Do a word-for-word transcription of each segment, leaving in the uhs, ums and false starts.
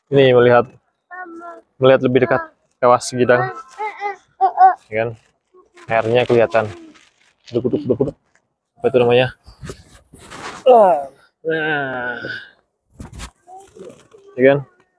Ini melihat melihat lebih dekat kawah Segidang, ya kan? Airnya kelihatan. Duk duk duk duk. Apa itu namanya? Nah, ya kan?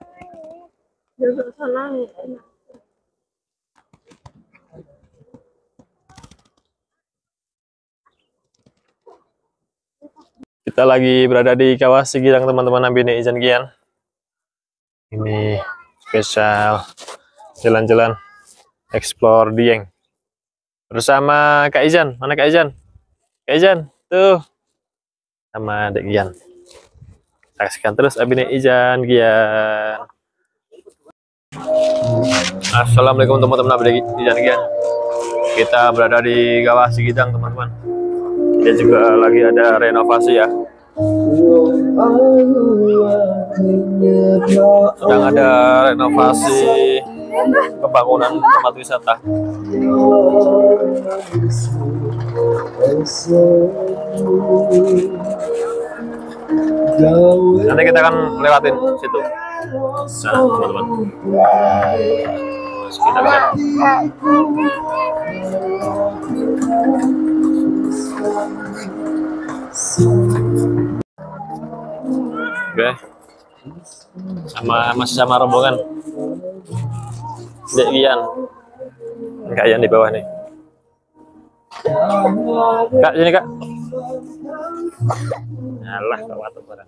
Kita lagi berada di kawah Segidang, teman-teman Abine Izan Gian. Ini spesial jalan-jalan explore Dieng bersama Kak Izan. Mana Kak Izan? Kak Izan, tuh sama Dek Gian. Saksikan terus Abine Izan Gian. Assalamualaikum teman-teman Abine Izan Gian. Kita berada di kawah Segidang, teman-teman. Dia juga lagi ada renovasi ya. Sedang ada renovasi pembangunan tempat wisata. Nanti kita akan lewatin situ. Nah, teman-teman. Kita bisa. Oke. Sama masih sama rombongan. Dek Gian. Kak Ian di bawah nih. Kak, sini Kak. Alah, Kak Watu barang.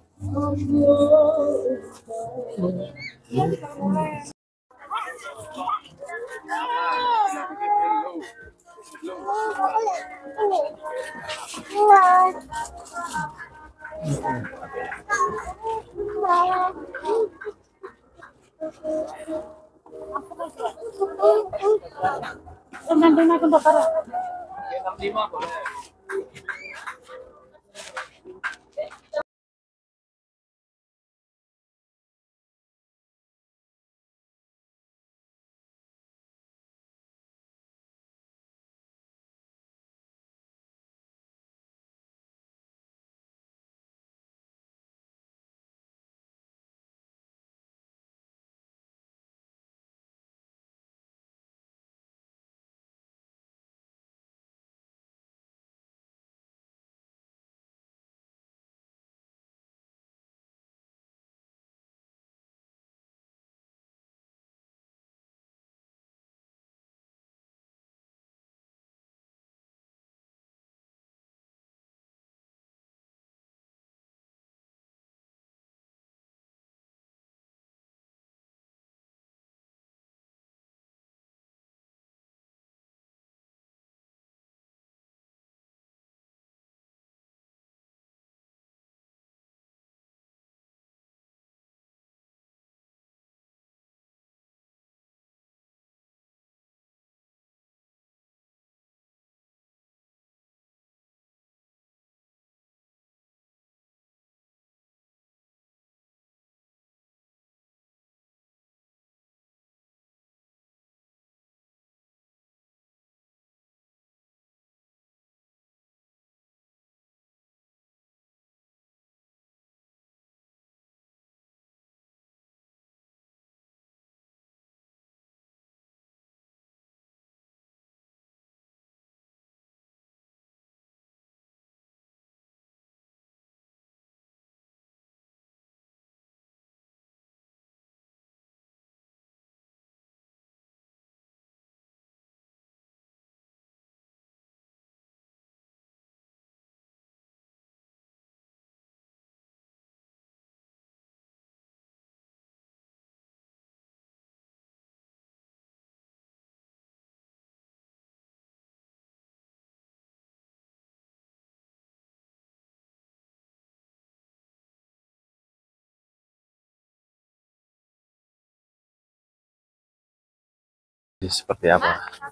Seperti apa?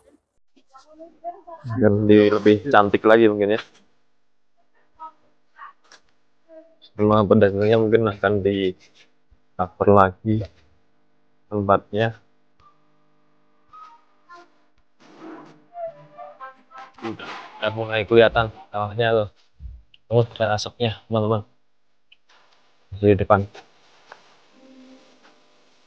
Dan di lebih cantik lagi mungkin ya. Rumah pedagangnya mungkin akan di cover lagi tempatnya. Udah mulai kelihatan kawahnya loh. Tunggu kita asapnya, teman-teman. Di depan.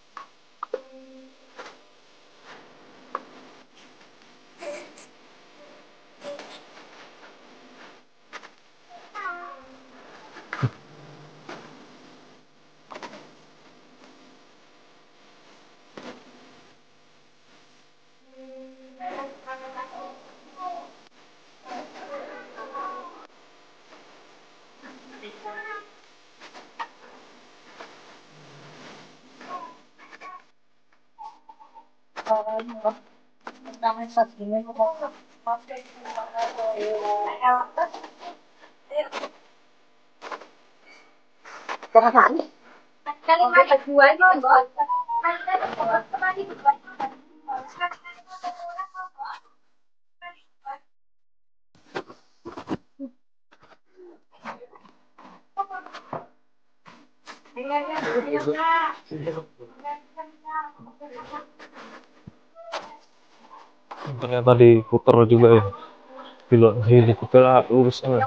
Ternyata diputer juga ya, pilot helikopter lurus ya.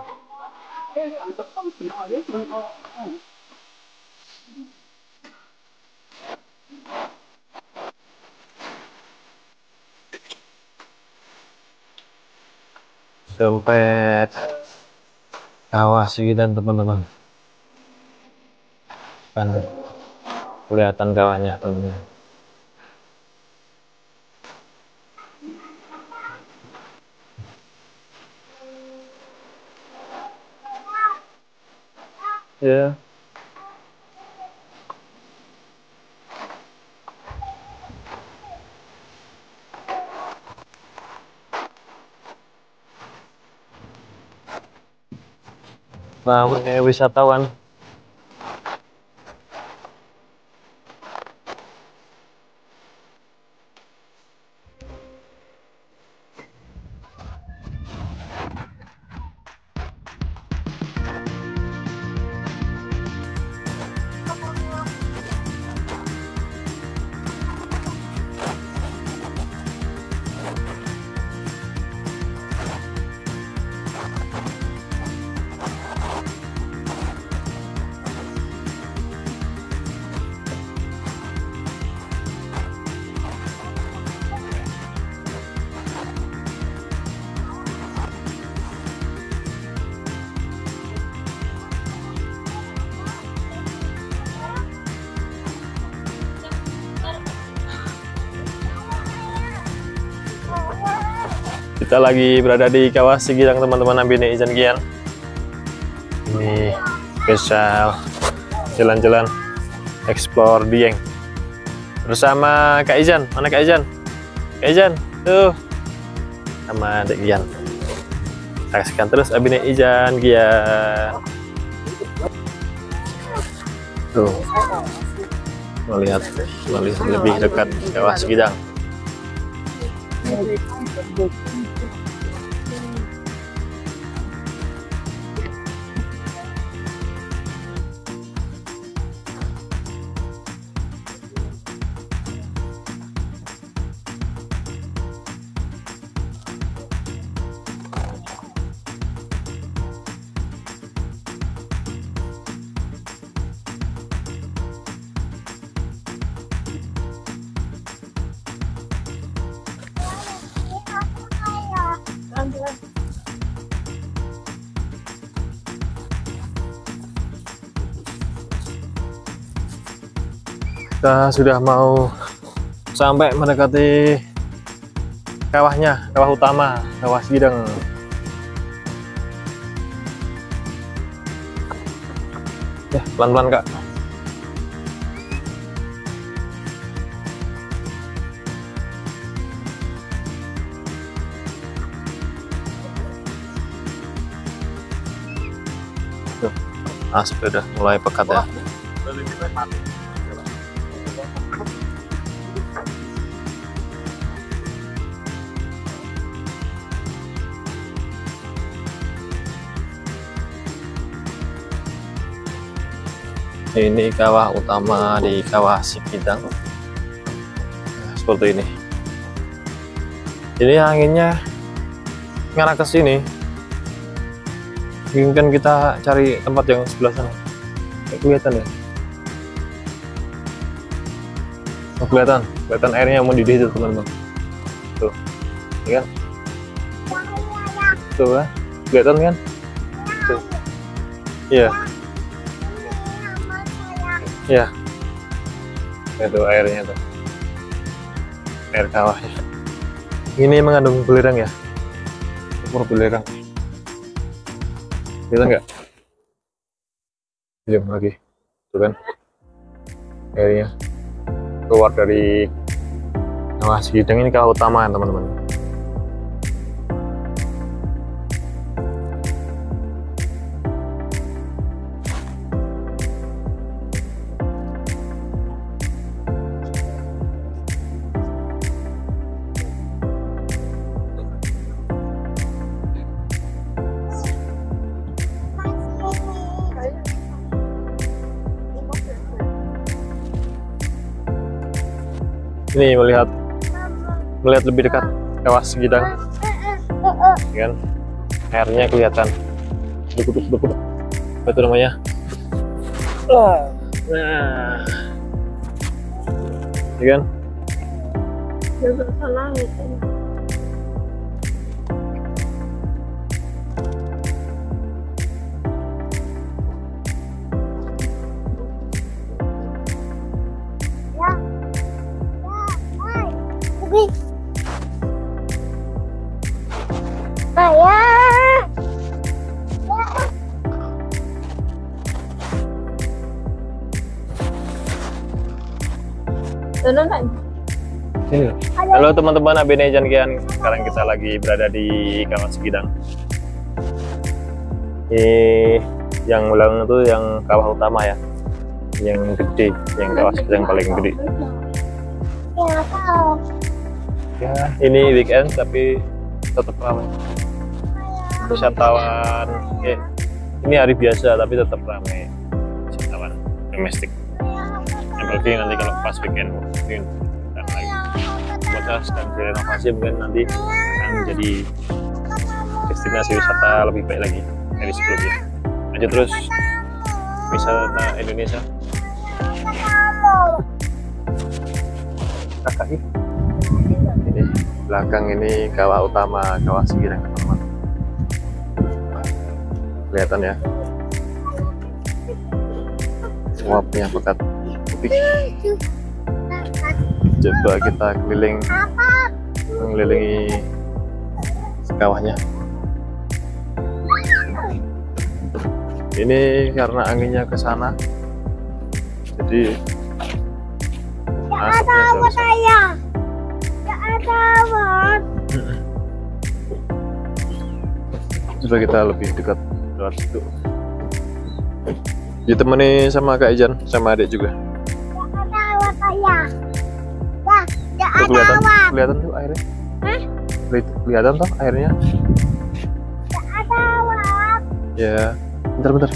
Sampai kawah Sigidang teman-teman, kan kelihatan kawahnya teman-teman. Ya. Nah, ini wisatawan. Kita lagi berada di kawah Sigidang teman-teman Bini Ijan Gian. Ini spesial jalan-jalan explore Dieng bersama Kak Ijan. Mana Kak Ijan? Kak Ijan tuh sama Dek Gian. Saksikan terus Bini Ijan Gian. Tuh melihat melihat lebih dekat kawah Sigidang. Kita sudah mau sampai mendekati kawahnya, kawah utama, kawah Sigidang. Ya, pelan-pelan Kak. Tuh, asap udah mulai pekat ya. Ini kawah utama di kawah Sigidang. Nah, seperti ini. Jadi anginnya ngarah ke sini. Mungkin kita cari tempat yang sebelah sana. Nggak kelihatan ya? Oh, kelihatan, kelihatan airnya mau mendidih itu teman-teman. Tuh, ya kan? Tuh kan? Kelihatan kan? Tuh. Iya. Ya, itu airnya tuh, air kawahnya. Ini mengandung belerang ya, sumur belerang. Lihat nggak? Diam lagi, tuh kan, airnya keluar dari Kawah Segidang ini kawah utama teman-teman. Ini melihat melihat lebih dekat Kawah Segidang, kan? Airnya kelihatan. Duk, duk, duk, duk. Apa itu namanya? Nah, ya kan? Ayah. Ini. Halo teman-teman A B N Ijan Gian, sekarang kita lagi berada di Kawah Segidang. Ini yang ulang itu yang kawah utama ya, yang gede, yang Kawah Segidang paling gede. Ya, ini weekend tapi tetap ramai. Wisatawan, eh, ini hari biasa tapi tetap ramai wisatawan domestik. Apalagi nanti kalau pas weekend mungkin dan lagi semoga sedang direnovasi, mungkin nanti akan menjadi destinasi wisata lebih baik lagi dari sebelumnya. Lanjut terus wisata Indonesia. Kakak ini belakang ini kawah utama Kawah Segidang teman-teman. Kelihatan ya, uapnya pekat putih. Coba kita keliling mengelilingi kawahnya. Ini karena anginnya ke sana, jadi asapnya jauh. Coba kita lebih dekat lewat situ. Ditemani sama Kak Ijan, sama adik juga. Tuh, kelihatan, kelihatan tuh airnya. Kelihatan tuh airnya. Ya, bentar-bentar.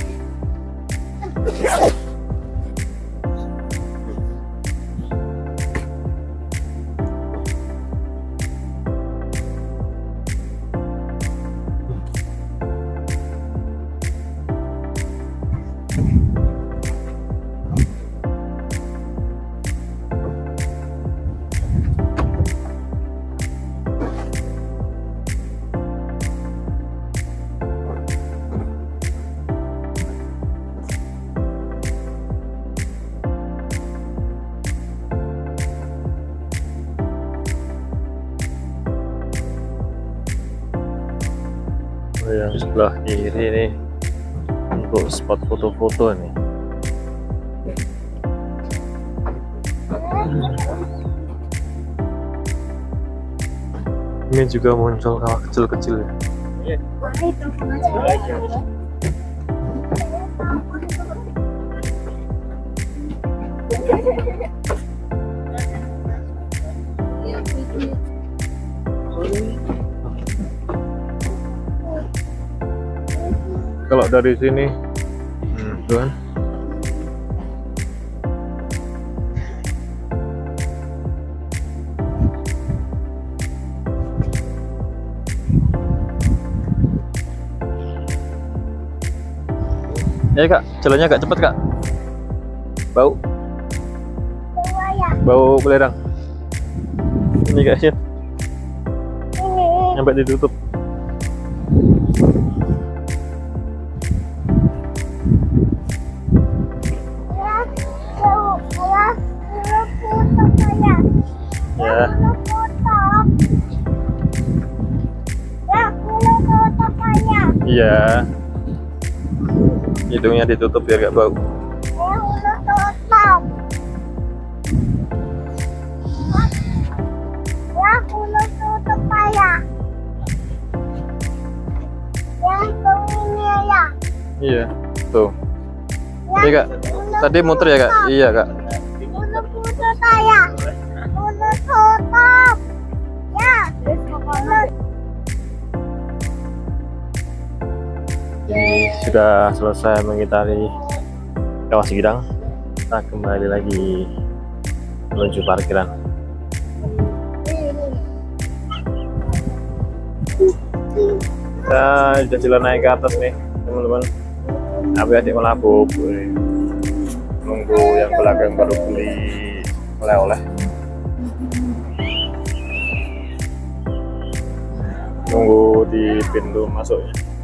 Yang sebelah kiri nih untuk spot foto-foto nih. Ini juga muncul kawah kecil-kecil ya. Kalau dari sini, hmm, tuan. Ya kak, jalannya agak cepet kak. Bau, bau belerang. Ini kayaknya sampai ditutup. Ya. Iya. Hidungnya ditutup biar gak bau. Iya, tuh. Iya kak, tadi muter ya kak? Iya kak. Muter-muter saya. Muter-muter. Ya. Ini sudah selesai mengitari Kawah Sikidang. Kita kembali lagi menuju parkiran. Kita sudah jalan naik ke atas nih teman-teman. Adik-adik melabuk, nunggu yang belakang baru beli oleh-oleh. Nunggu di pintu masuknya.